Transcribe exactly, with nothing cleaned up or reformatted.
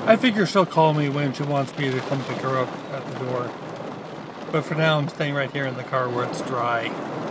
I figure she'll call me when she wants me to come pick her up at the door. But for now, I'm staying right here in the car where it's dry.